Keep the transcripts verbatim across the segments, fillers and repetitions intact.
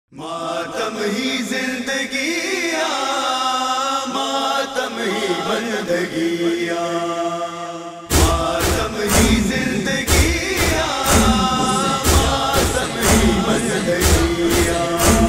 मातम ही जिंदगिया, मातम ही बंदगिया, मातम ही जिंदगिया, मातम ही बंदगिया।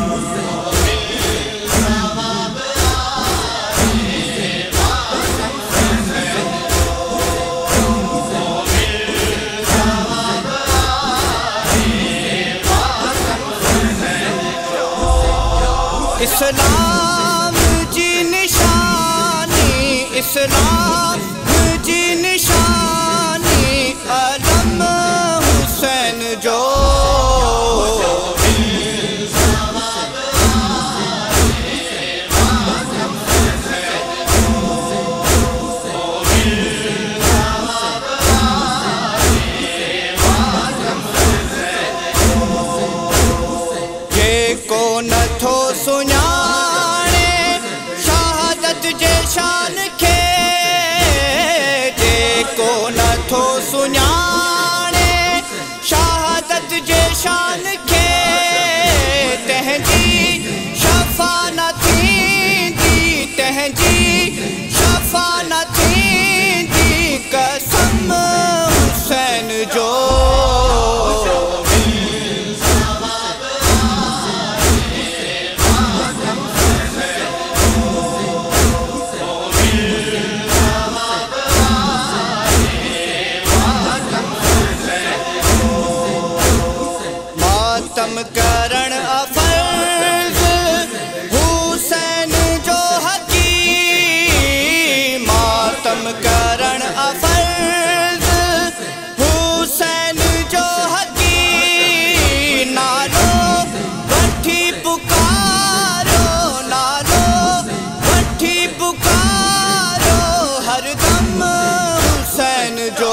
इस्लाम जी निशानी, इस्लाम जी निशानी, अलम हुसैन जो ये को नथो सुञाणे शहादत जे शान खे, जेको नथो सुञाणे शहादत जे शान खे, तंहिंजी शफ़ा न थींदी, तंहिंजी शफ़ा न थींदी, कसम हुसैन जो। मातम करण अफर्ज हुसैन जो हकी, मातम करण अफर्ज हुसैन जो हकी, नालो वठी पुकारो, नालो वठी पुकारो, हरदम हुसैन जो।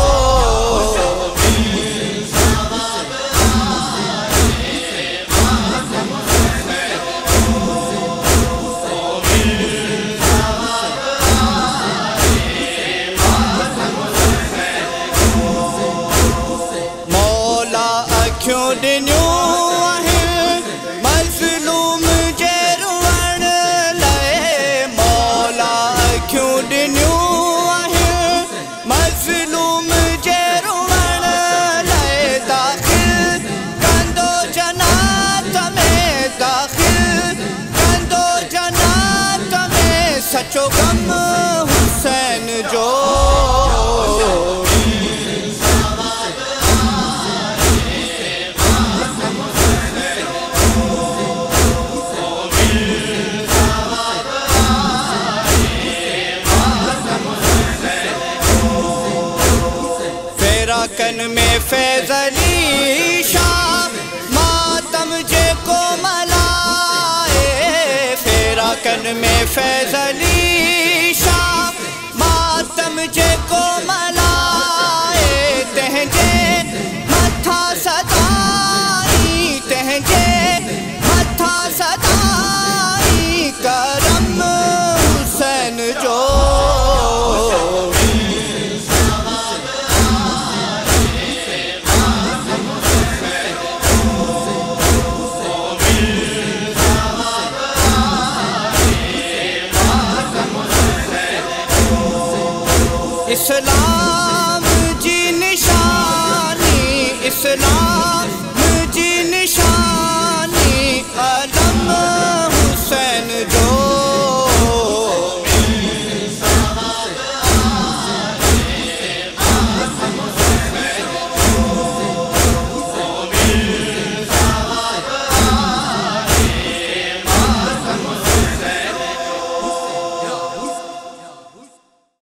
अखियूं ॾिनियूं आहिनि मज़लूम जे रुअण लाइ, मौला अखियूं ॾिनियूं आहिनि मज़लूम जे रुअण लाइ, दाख़िल कंदो जन्नत में, दाख़िल कंदो जन्नत में, सचो गम हुसैन जो। कन में फैज़ अली शाह मातम जे को मलाए, फेरा कन में फैज़ अली शाह मातम जे को मलाए, तंहिंजे मथा सदाई, तंहिंजे मथा सदाई, करम हुसैन जो। इस्लाम